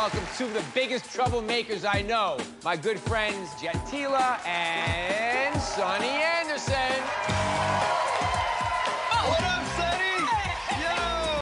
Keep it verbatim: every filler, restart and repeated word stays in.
welcome two of the biggest troublemakers I know. My good friends, Jet Tila and